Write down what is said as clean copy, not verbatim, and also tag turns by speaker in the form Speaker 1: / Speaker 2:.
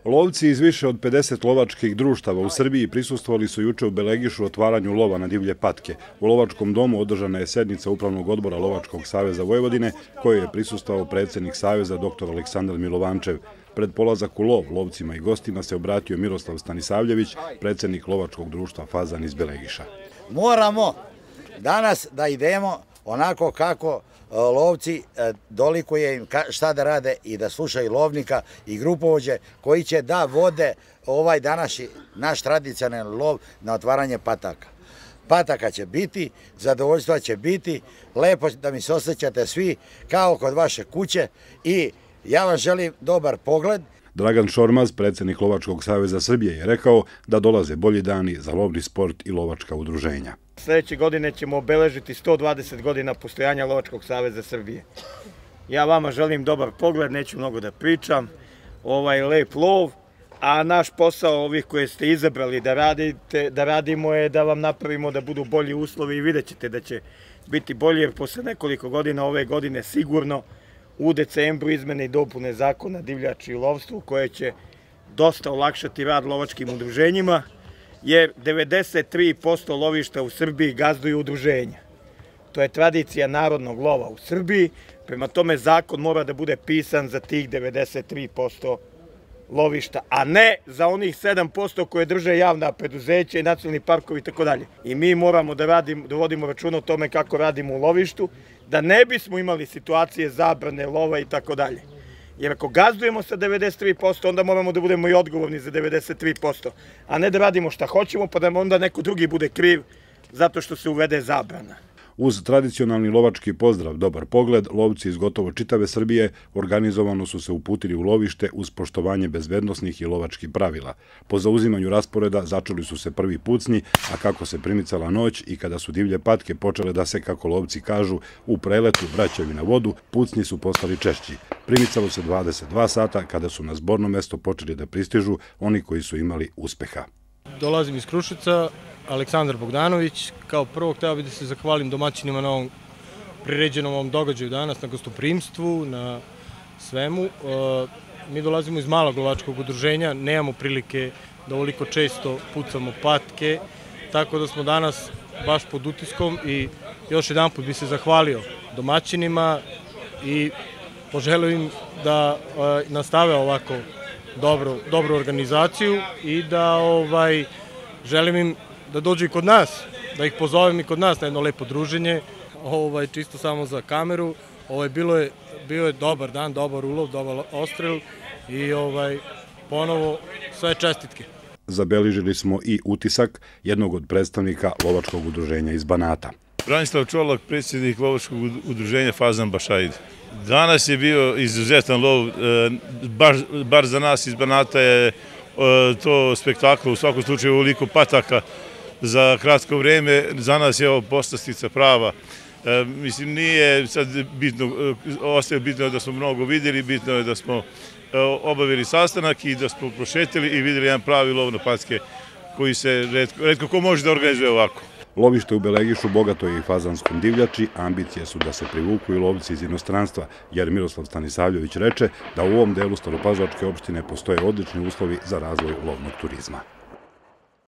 Speaker 1: Lovci iz više od 50 lovačkih društava u Srbiji prisustvovali su juče u Belegišu otvaranju lova na divlje patke. U Lovačkom domu održana je sednica Upravnog odbora Lovačkog saveza Vojvodine, kojoj je prisustvovao predsjednik Saveza dr. Aleksandar Milovančev. Pred polazak u lov lovcima i gostima se obratio Miroslav Stanisavljević, predsjednik Lovačkog društva Fazan iz Belegiša.
Speaker 2: Moramo danas da idemo onako kako lovci dolikuje im šta da rade i da slušaju lovnika i grupovođe koji će da vode ovaj današnji naš tradicionalni lov na otvaranje pataka. Pataka će biti, zadovoljstva će biti, lepo da mi se osjećate svi kao kod vaše kuće i ja vam želim dobar pogled.
Speaker 1: Dragan Šormaz, predsjednik Lovačkog saveza Srbije, je rekao da dolaze bolji dani za lovni sport i lovačka udruženja.
Speaker 3: Sljedeće godine ćemo obeležiti 120 godina postojanja Lovačkog saveza Srbije. Ja vama želim dobar pogled, neću mnogo da pričam, lep lov, a naš posao ovih koje ste izabrali da radimo je da vam napravimo da budu bolji uslovi i vidjet ćete da će biti bolje, jer posle nekoliko godina ove godine sigurno u decembru izmene i dopune zakona divljači i lovstvu koje će dosta olakšati rad lovačkim udruženjima, jer 93% lovišta u Srbiji gazduju udruženja. To je tradicija narodnog lova u Srbiji, prema tome zakon mora da bude pisan za tih 93% lovišta, a ne za onih 7% koje drže javna preduzeća i nacionalni parkovi i tako dalje. I mi moramo da vodimo računa o tome kako radimo u lovištu, da ne bismo imali situacije zabrane lova i tako dalje. Jer ako gazdujemo sa 93%, onda moramo da budemo i odgovorni za 93%, a ne da radimo šta hoćemo, pa da onda neko drugi bude kriv zato što se uvede zabrana.
Speaker 1: Uz tradicionalni lovački pozdrav Dobar pogled, lovci iz gotovo čitave Srbije organizovano su se uputili u lovište uz poštovanje bezbednosnih i lovačkih pravila. Po zauzimanju rasporeda začeli su se prvi pucnji, a kako se primicala noć i kada su divlje patke počele da se, kako lovci kažu, u preletu vraćaju na vodu, pucnji su postali češći. Primicalo se 22 sata kada su na zborno mesto počeli da pristižu oni koji su imali uspeha.
Speaker 4: Dolazim iz Kruševca, Aleksandar Bogdanović. Kao prvo hteo bih da se zahvalim domaćinima na ovom priređenom ovom događaju danas, na gostoprimstvu, na svemu. Mi dolazimo iz malog lovačkog udruženja, nemamo prilike da ovoliko često pucamo patke, tako da smo danas baš pod utiskom i još jedan put bih se zahvalio domaćinima i poželeo im da nastave ovako dobru organizaciju i da želim im da dođu i kod nas, da ih pozovem i kod nas na jedno lepo druženje, čisto samo za kameru. Bio je dobar dan, dobar ulov, dobar odstrel i ponovo sve čestitke.
Speaker 1: Zabeležili smo i utisak jednog od predstavnika Lovačkog udruženja iz Banata.
Speaker 5: Branislav Čolak, predsjednik Lovačkog udruženja Fazan Bašaid. Danas je bio izuzetan lov, bar za nas iz Banata je to spektakl, u svakom slučaju ovoliko pataka za kratko vreme, za nas je ovo poslastica prava. Mislim, nije sad bitno, ostaje bitno da smo mnogo vidjeli, bitno je da smo obavili sastanak i da smo prošetili i vidjeli jedan pravi lov na patke koji se retko ko može da organizuje ovako.
Speaker 1: Lovište u Belegišu bogato je i fazanskom divljači, ambicije su da se privuku i lovci iz inostranstva, jer Miroslav Stanisavljević reče da u ovom delu Staropazovačke opštine postoje odlični uslovi za razvoj lovnog turizma.